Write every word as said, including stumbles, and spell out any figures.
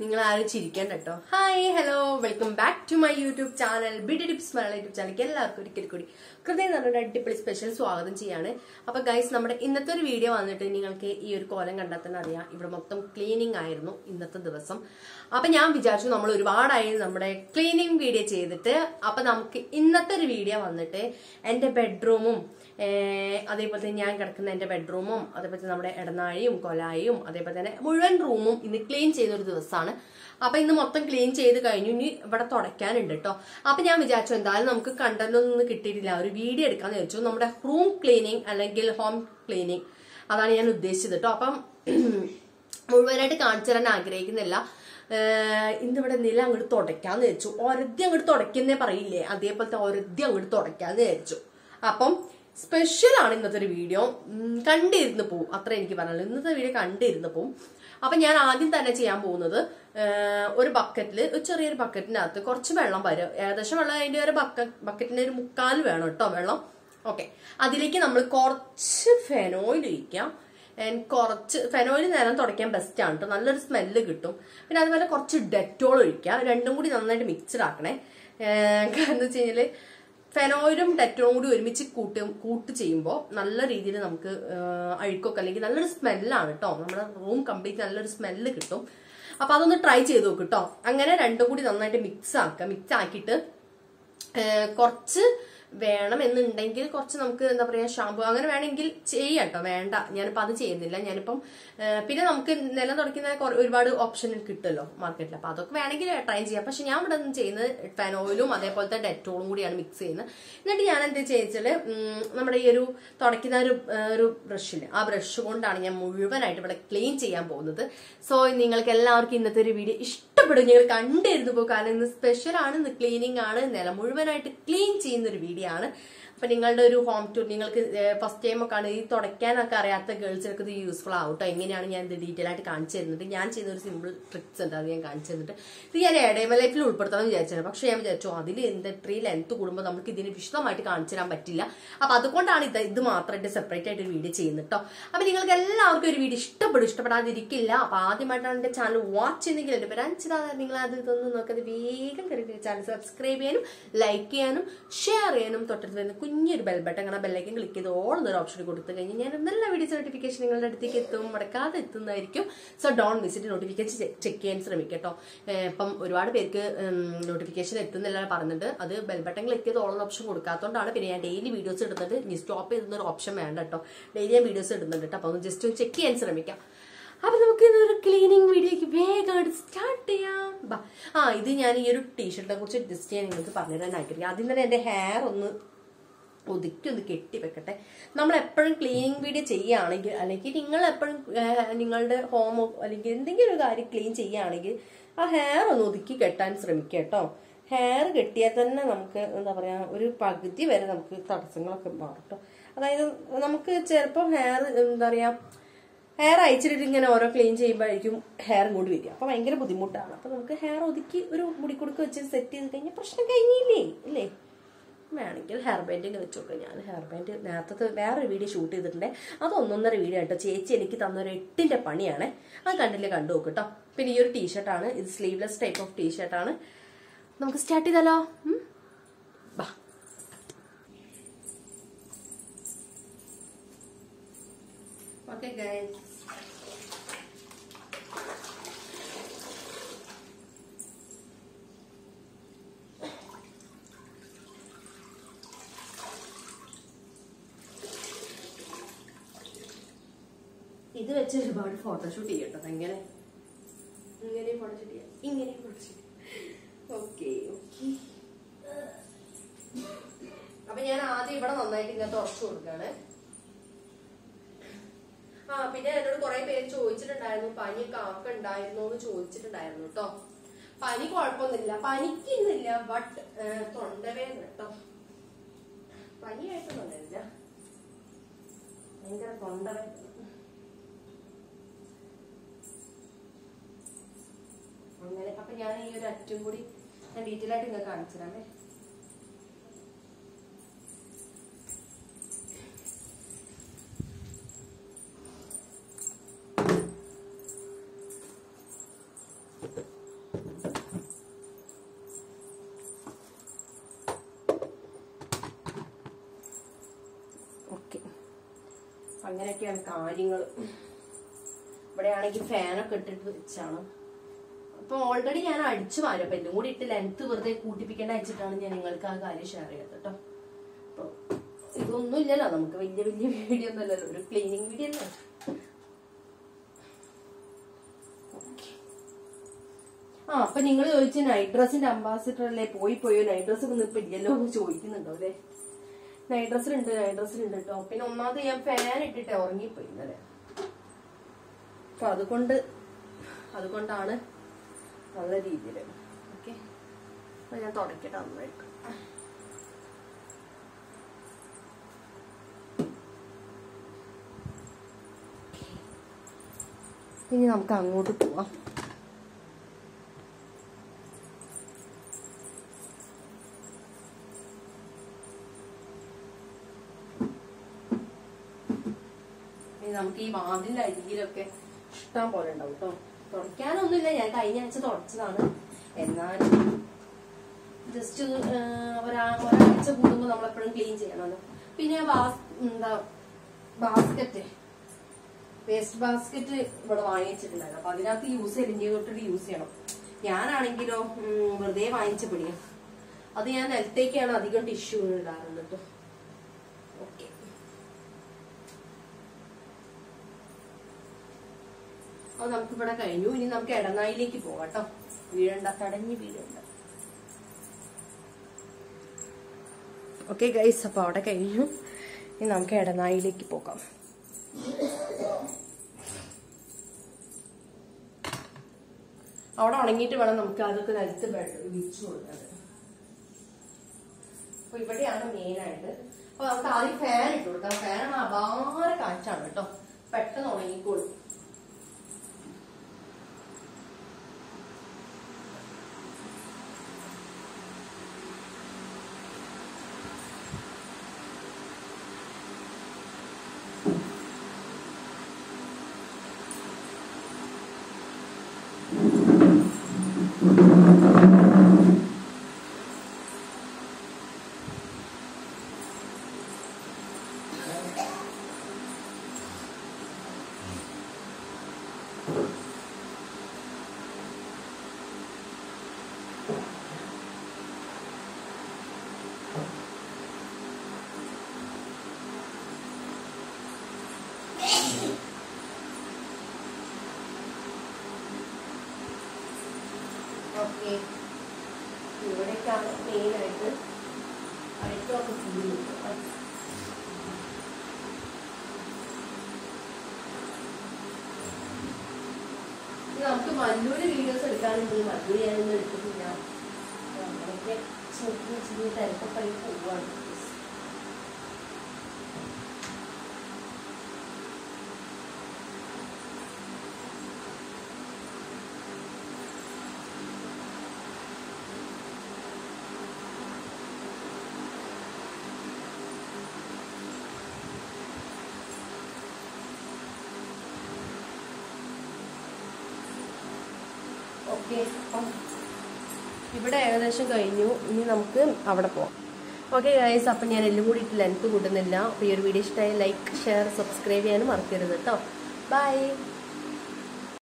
നിങ്ങൾ ആരും ചിരിക്കണ്ട കേട്ടോ. Hi hello welcome back to my YouTube channel BD tips Malayalam YouTube ചാനലിലേക്ക് എല്ലാവർക്കും ഒരിക്കൽ കൂടി ഹൃദയം നിറഞ്ഞ അടിപൊളി സ്പെഷ്യൽ സ്വാഗതം ചെയ്യാണ്. അപ്പൊ ഗൈസ്, നമ്മുടെ ഇന്നത്തെ ഒരു വീഡിയോ വന്നിട്ട് നിങ്ങൾക്ക് ഈ ഒരു കോലം കണ്ടാൽ തന്നെ അറിയാം, ഇവിടെ മൊത്തം ക്ലീനിങ് ആയിരുന്നു ഇന്നത്തെ ദിവസം. അപ്പൊ ഞാൻ വിചാരിച്ചു നമ്മൾ ഒരുപാടായി നമ്മുടെ ക്ലീനിങ് വീഡിയോ ചെയ്തിട്ട്, അപ്പൊ നമുക്ക് ഇന്നത്തെ ഒരു വീഡിയോ വന്നിട്ട് എന്റെ ബെഡ്റൂമും അതേപോലെ തന്നെ ഞാൻ കിടക്കുന്ന എന്റെ ബെഡ്റൂമും അതേപോലെ തന്നെ നമ്മുടെ ഇടനാഴിയും കൊലായും അതേപോലെ തന്നെ മുഴുവൻ റൂമും ഇന്ന് ക്ലീൻ ചെയ്യുന്ന ഒരു ദിവസമാണ്. അപ്പൊ ഇന്ന് മൊത്തം ക്ലീൻ ചെയ്ത് കഴിഞ്ഞു. ഇനി ഇവിടെ തുടയ്ക്കാനുണ്ട് കേട്ടോ. അപ്പൊ ഞാൻ വിചാരിച്ചു എന്തായാലും നമുക്ക് കണ്ടന്റ് ഒന്നും കിട്ടിയിട്ടില്ല, ഒരു വീഡിയോ എടുക്കാന്ന് വിചാരിച്ചു. നമ്മുടെ റൂം ക്ലീനിങ് അല്ലെങ്കിൽ ഹോം ക്ലീനിങ് അതാണ് ഞാൻ ഉദ്ദേശിച്ചത് കേട്ടോ. അപ്പം മുഴുവനായിട്ട് കാണിച്ചു തരാൻ ആഗ്രഹിക്കുന്നില്ല. ഇന്നിവിടെ നില അങ്ങോട്ട് തുടയ്ക്കാന്ന് വിചാരിച്ചു. ഒരദ്യം അങ്ങോട്ട് തുടയ്ക്കുന്നേ പറയില്ലേ, അതേപോലത്തെ ഒരദ്യം അങ്ങോട്ട് തുടയ്ക്കാന്ന് വിചാരിച്ചു. അപ്പം സ്പെഷ്യൽ ആണ് ഇന്നത്തെ ഒരു വീഡിയോ. കണ്ടിരുന്ന് പോവും, അത്ര എനിക്ക് പറയാനുള്ളൂ. ഇന്നത്തെ വീഡിയോ കണ്ടിരുന്ന് പോവും. അപ്പൊ ഞാൻ ആദ്യം തന്നെ ചെയ്യാൻ പോകുന്നത്, ഒരു ബക്കറ്റില് ഒരു ചെറിയൊരു ബക്കറ്റിനകത്ത് കുറച്ച് വെള്ളം വരും. ഏകദേശം വെള്ളം അതിന്റെ ഒരു ബക്ക ബക്കറ്റിന്റെ ഒരു മുക്കാൽ വേണം കേട്ടോ വെള്ളം. ഓക്കെ, അതിലേക്ക് നമ്മൾ കുറച്ച് ഫെനോയിൽ ഒഴിക്കാം. കുറച്ച് ഫെനോയിൽ നേരം തുടയ്ക്കാൻ ബെസ്റ്റ് ആണ് കേട്ടോ, നല്ലൊരു സ്മെല്ല് കിട്ടും. പിന്നെ അതുപോലെ കുറച്ച് ഡെറ്റോൾ ഒഴിക്കാം. രണ്ടും കൂടി നന്നായിട്ട് മിക്സ്ഡ് ആക്കണേ. കാരണം എന്ന് വെച്ച് കഴിഞ്ഞാല് ഫെനോയിലും ഡെറ്റോളും കൂടി ഒരുമിച്ച് കൂട്ട് കൂട്ട് ചെയ്യുമ്പോൾ നല്ല രീതിയിൽ നമുക്ക് അഴുക്കൊക്കെ അല്ലെങ്കിൽ നല്ലൊരു സ്മെല്ലാണ് കേട്ടോ. നമ്മുടെ റൂം കംപ്ലീറ്റ് നല്ലൊരു സ്മെല്ല് കിട്ടും. അപ്പൊ അതൊന്ന് ട്രൈ ചെയ്ത് നോക്കും കേട്ടോ. അങ്ങനെ രണ്ടും കൂടി നന്നായിട്ട് മിക്സ് ആക്കുക. മിക്സ് ആക്കിയിട്ട് കുറച്ച് വേണം എന്നുണ്ടെങ്കിൽ കുറച്ച് നമുക്ക് എന്താ പറയാ ഷാമ്പു അങ്ങനെ വേണമെങ്കിൽ ചെയ്യാം കേട്ടോ. വേണ്ട, ഞാനിപ്പോ അത് ചെയ്യുന്നില്ല. ഞാനിപ്പം പിന്നെ നമുക്ക് നിലം തുടയ്ക്കുന്ന ഒരുപാട് ഓപ്ഷൻ കിട്ടുമല്ലോ മാർക്കറ്റിൽ. അപ്പൊ അതൊക്കെ വേണമെങ്കിൽ ട്രൈ ചെയ്യാം. പക്ഷെ ഞാൻ ഇവിടെ നിന്ന് ചെയ്യുന്നത് ഫെനോയിലും അതേപോലത്തെ ഡെറ്റോളും കൂടിയാണ് മിക്സ് ചെയ്യുന്നത്. എന്നിട്ട് ഞാൻ എന്താ ചെയ്യിച്ചാല് നമ്മുടെ ഈ ഒരു തുടയ്ക്കുന്ന ഒരു ഒരു ബ്രഷില് ആ ബ്രഷ് കൊണ്ടാണ് ഞാൻ മുഴുവനായിട്ട് ഇവിടെ ക്ലീൻ ചെയ്യാൻ പോകുന്നത്. സോ നിങ്ങൾക്ക് എല്ലാവർക്കും ഇന്നത്തെ ഒരു വീഡിയോ ഇഷ്ടപ്പെടും. നിങ്ങൾ കണ്ടിരുന്നു പോകും. കാരണം ഇന്ന് സ്പെഷ്യൽ ആണ്, ഇന്ന് ക്ലീനിങ് ആണ്, നിലം മുഴുവനായിട്ട് ക്ലീൻ ചെയ്യുന്ന ഒരു വീഡിയോ ആണ്. അപ്പൊ നിങ്ങളുടെ ഒരു ഹോം ടൂർ, നിങ്ങൾക്ക് ഫസ്റ്റ് ടൈം ഒക്കെ ആണ് ഈ തുടയ്ക്കാനൊക്കെ അറിയാത്ത ഗേൾസിനൊക്കെ ഇത് യൂസ്ഫുൾ ആവും കേട്ടോ. എങ്ങനെയാണ് ഞാൻ ഇത് ഡീറ്റെയിൽ ആയിട്ട് കാണിച്ചു തരുന്നത്. ഞാൻ ചെയ്യുന്ന ഒരു സിമ്പിൾ ട്രിക്സ് ഉണ്ട്, അത് ഞാൻ കാണിച്ചു തന്നിട്ട് ഇത് ഞാൻ എഡേമ ലൈഫിൽ ഉൾപ്പെടുത്താമെന്ന് വിചാരിച്ചത്. പക്ഷെ ഞാൻ വിചാരിച്ചു അതിൽ എന്ത് ഇത്രയും ലെങ്ത് കൂടുമ്പോൾ നമുക്ക് ഇതിന് വിശദമായിട്ട് കാണിച്ചു തരാൻ പറ്റില്ല. അപ്പൊ അതുകൊണ്ടാണ് ഇത് ഇത് മാത്രമായിട്ട് സെപ്പറേറ്റ് ആയിട്ട് ഒരു വീഡിയോ ചെയ്യുന്നത് കേട്ടോ. അപ്പൊ നിങ്ങൾക്ക് എല്ലാവർക്കും ഒരു വീഡിയോ ഇഷ്ടപ്പെടും, ഇഷ്ടപ്പെടാതിരിക്കില്ല. അപ്പൊ ആദ്യമായിട്ടാണ് എന്റെ ചാനൽ വാച്ച് ചെയ്യുന്നെങ്കിൽ എന്റെ പേര് അഞ്ചിത. നിങ്ങൾ അത് ഇതൊന്നും നോക്കാതെ വേഗം കയറി ചാനൽ സബ്സ്ക്രൈബ് ചെയ്യാനും ലൈക്ക് ചെയ്യാനും ഷെയർ ചെയ്യാനും തൊട്ടടുത്ത് വരുന്ന കുഞ്ഞൊരു ബെൽ ബട്ടൺ അങ്ങനെ ബെല്ലൈക്കൻ ക്ലിക്ക് ചെയ്ത് ഓൾ എന്നൊരു ഓപ്ഷൻ കൊടുത്തു കഴിഞ്ഞാൽ ഞാൻ നല്ല വീഡിയോസ് നോട്ടിഫിക്കേഷൻ നിങ്ങളുടെ അടുത്തേക്ക് എത്തും, മുടക്കാതെ എത്തുന്നതായിരിക്കും. So don visit notification check ചെയ്യാൻ ശ്രമിക്കുക കേട്ടോ. ഇപ്പം ഒരുപാട് പേർക്ക് നോട്ടിഫിക്കേഷൻ എത്തുന്നില്ല പറഞ്ഞിട്ട് അത് ബെൽ ബട്ടൺ ക്ലിക്ക് ചെയ്ത് ഓൾ എന്ന ഓപ്ഷൻ കൊടുക്കാത്തതുകൊണ്ടാണ്. പിന്നെ ഞാൻ ഡെയിലി വീഡിയോസ് ഇടുന്നത്, ഇനി സ്റ്റോപ്പ് ചെയ്യുന്ന ഒരു ഓപ്ഷൻ വേണ്ട കേട്ടോ. ഡെയിലി ഞാൻ വീഡിയോസ് ഇടുന്നുണ്ട് കേട്ടോ. അപ്പൊ ഒന്ന് ജസ്റ്റ് ഒന്ന് ചെക്ക് ചെയ്യാൻ ശ്രമിക്കാം. അപ്പൊ നമുക്ക് ഇതൊരു ക്ലീനിങ് വീഡിയോക്ക് വേഗമായിട്ട് സ്റ്റാർട്ട് ചെയ്യാം. ബാ ആ ഇത് ഞാൻ ഈ ഒരു ടീഷർട്ടിനെ കുറിച്ച് ജസ്റ്റ് ചെയ്യാൻ നിങ്ങൾക്ക് പറഞ്ഞുതരാൻ ആഗ്രഹിക്കാം. ആദ്യം തന്നെ എന്റെ ഹെയർ ഒന്ന് ഒതുക്കി ഒന്ന് കെട്ടി വെക്കട്ടെ. നമ്മൾ എപ്പോഴും ക്ലീനിങ് വീഡിയോ ചെയ്യുകയാണെങ്കിൽ അല്ലെങ്കിൽ നിങ്ങൾ എപ്പോഴും നിങ്ങളുടെ ഹോമോ അല്ലെങ്കിൽ എന്തെങ്കിലും ഒരു കാര്യം ക്ലീൻ ചെയ്യുകയാണെങ്കിൽ ആ ഹെയർ ഒന്ന് ഒതുക്കി കെട്ടാൻ ശ്രമിക്കുക കേട്ടോ. ഹെയർ കെട്ടിയാൽ തന്നെ നമുക്ക് എന്താ പറയാ ഒരു പകുതി വരെ നമുക്ക് തടസ്സങ്ങളൊക്കെ മാറും കേട്ടോ. അതായത് നമുക്ക് ചിലപ്പോൾ ഹെയർ എന്താ പറയാ ഹെയർ അയച്ചിട്ട് ഇങ്ങനെ ഓരോ ക്ലീൻ ചെയ്യുമ്പോഴേക്കും ഹെയർ ഇങ്ങോട്ട് വരിക. അപ്പൊ ഭയങ്കര ബുദ്ധിമുട്ടാണ്. അപ്പൊ നമുക്ക് ഹെയർ ഒതുക്കി ഒരു മുടിക്കുടുക്ക് വെച്ച് സെറ്റ് ചെയ്ത് കഴിഞ്ഞാൽ പ്രശ്നം കഴിഞ്ഞില്ലേ ഇല്ലേ. വേണമെങ്കിൽ ഹെയർ ബാൻഡിന് വെച്ച് നോക്കാം. ഞാൻ ഹെയർ ബാൻഡ് നേരത്തെ വേറൊരു വീഡിയോ ഷൂട്ട് ചെയ്തിട്ടുണ്ട്, അത് ഒന്നൊന്നര വീഡിയോ കേട്ടോ. ചേച്ചി എനിക്ക് തന്നൊരു എട്ടിന്റെ പണിയാണ്, അത് കണ്ടില്ലേ കണ്ടു നോക്ക് കേട്ടോ. പിന്നെ ഈ ഒരു ടീഷർട്ടാണ്, ഇത് സ്ലീവ്ലെസ് ടൈപ്പ് ഓഫ് ടീഷർട്ടാണ്. നമുക്ക് സ്റ്റാർട്ട് ചെയ്താലോ? ബാ ഓക്കെ ഗൈസ്, ഇത് വെച്ച് ഒരുപാട് ഫോട്ടോഷൂട്ട് ചെയ്യട്ടോ. എങ്ങനെ ഇങ്ങനെ ഫോട്ടോഷൂട്ട് ചെയ്യാം, ഇങ്ങനെ ഫോട്ടോഷൂട്ട് ചെയ്യാം. Okay okay. അപ്പൊ ഞാൻ ആദ്യം ഇവിടെ നന്നായിട്ട് ഇങ്ങനെ തുറച്ചു കൊടുക്കാണ്. ആ പിന്നെ എന്നോട് കുറെ പേര് ചോദിച്ചിട്ടുണ്ടായിരുന്നു പനിയൊക്കെ ആക്ക ഉണ്ടായിരുന്നോ എന്ന് ചോദിച്ചിട്ടുണ്ടായിരുന്നു കേട്ടോ. പനി കുഴപ്പമൊന്നുമില്ല, പനിക്കുന്നില്ല, ബട്ട് തൊണ്ടവേദന കേട്ടോ. പനിയായിട്ടൊന്നുമില്ല, ഭയങ്കര തൊണ്ടവേദന. അങ്ങനെ അപ്പൊ ഞാൻ ഈ ഒരു അറ്റും കൂടി ഞാൻ ഡീറ്റെയിൽ ആയിട്ട് നിങ്ങൾക്ക് കാണിച്ചു തരാമേ. Thank you. അങ്ങനെയൊക്കെയാണ് കാര്യങ്ങൾ. ഇവിടെയാണെങ്കിൽ ഫാനൊക്കെ ഇട്ടിട്ട് വെച്ചാണ്. അപ്പൊ ഓൾറെഡി ഞാൻ അടിച്ചു മാറും. അപ്പൊ എല്ലാം കൂടി ഇട്ട് ലെങ്ത് വെറുതെ കൂട്ടിപ്പിക്കേണ്ട വെച്ചിട്ടാണ് ഞാൻ നിങ്ങൾക്ക് ആ കാര്യം ഷെയർ ചെയ്തത് കേട്ടോ. അപ്പൊ ഇതൊന്നും ഇല്ലല്ലോ, നമുക്ക് വലിയ വലിയ വീഡിയോ ഒന്നും അല്ലല്ലോ, ഒരു ക്ലീനിങ് വീഡിയോ അല്ലേ. ആ അപ്പൊ നിങ്ങൾ ചോദിച്ചു നൈറ്റ് ഡ്രസ്സിന്റെ അംബാസിഡർ അല്ലേ, പോയി പോയോ നൈറ്റ് ഡ്രസ് ഒന്നും ഇപ്പൊ ഇല്ലല്ലോ എന്ന് ചോദിക്കുന്നുണ്ടോ അല്ലെ. നൈറ്റ് ഡ്രസ്സിലുണ്ട് നൈറ്റ് ഡ്രസ്സിലുണ്ട് കേട്ടോ. പിന്നെ ഒന്നാമത് ഞാൻ ഫാൻ ഇട്ടിട്ട് ഉറങ്ങിപ്പോയി ഇന്നലെ. അപ്പൊ അതുകൊണ്ട് അതുകൊണ്ടാണ് നല്ല രീതിയിൽ. ഓക്കെ, അപ്പൊ ഞാൻ തുടക്കട്ടെ നന്നായിട്ട്. ഇനി നമുക്ക് അങ്ങോട്ട് പോവാം. നമുക്ക് ഈ വാതിലിന്റെ അരികിലൊക്കെ ഇഷ്ടം പോലെ ഉണ്ടാവും കേട്ടോ. തുടയ്ക്കാനൊന്നുമില്ല, ഞാൻ കഴിഞ്ഞ ആഴ്ച തുടച്ചതാണ്. എന്നാലും ജസ്റ്റ് ഒരാ ഒരാഴ്ച കൂടുമ്പോൾ നമ്മളെപ്പോഴും ക്ലീൻ ചെയ്യണമല്ലോ. പിന്നെ എന്താ ബാസ്ക്കറ്റ്, വേസ്റ്റ് ബാസ്ക്കറ്റ് ഇവിടെ വാങ്ങിച്ചിട്ടുണ്ടായിരുന്നു. അപ്പൊ അതിനകത്ത് യൂസ് ചെയ്ത് തൊട്ടിട്ട് യൂസ് ചെയ്യണം. ഞാനാണെങ്കിലോ വെറുതെ വാങ്ങിച്ച പിടിയും. അത് ഞാൻ നിലത്തേക്കാണ് അധികം ടിഷ്യൂ ഇടാറുണ്ട് കേട്ടോ. ഓക്കെ, അത് നമുക്കിവിടെ കഴിഞ്ഞു. ഇനി നമുക്ക് ഇടനായിലേക്ക് പോകാം കേട്ടോ. വീഴണ്ട, തടഞ്ഞ് വീഴണ്ട. ഓക്കെ ഗൈസ്, അപ്പൊ അവിടെ കഴിഞ്ഞു. ഇനി നമുക്ക് ഇടനായിലേക്ക് പോകാം. അവിടെ ഉണങ്ങിയിട്ട് വേണം നമുക്ക് അതൊക്കെ നിലത്ത് വിളിച്ചു കൊടുക്കുന്നത്. അപ്പൊ ഇവിടെയാണ് മെയിൻ ആയിട്ട്. അപ്പൊ നമുക്ക് ആദ്യം ഫാൻ ഇട്ട് കൊടുക്കാം. ഫാൻ അപാര കാറ്റാണ് കേട്ടോ, പെട്ടെന്ന് ഉണങ്ങിക്കോളും. ഓക്കെ, ഇവിടേക്കാണ് മെയിനായിട്ട് അഴുക്കൊക്കെ ഫീൽ. നമുക്ക് മല്ലൂര് വീഡിയോസ് എടുക്കാനുണ്ട്. മല്ലൂര് ഞാനൊന്നും എടുത്തിട്ടില്ല. നമ്മളൊക്കെ ചെറിയ ചെറിയ തിരക്കൊക്കെ പോവാണ്. ഓക്കെ, അപ്പം ഇവിടെ ഏകദേശം കഴിഞ്ഞു. ഇനി നമുക്ക് അവിടെ പോവാം. ഓക്കെ ഗൈസ്, അപ്പം ഞാൻ എല്ലാം കൂടി ഇട്ട് ലെങ്ത് കൂട്ടുന്നില്ല. അപ്പോൾ ഈ ഒരു വീഡിയോ ഇഷ്ടമായി ലൈക്ക് ഷെയർ സബ്സ്ക്രൈബ് ചെയ്യാനും മറക്കരുത് കേട്ടോ. ബൈ.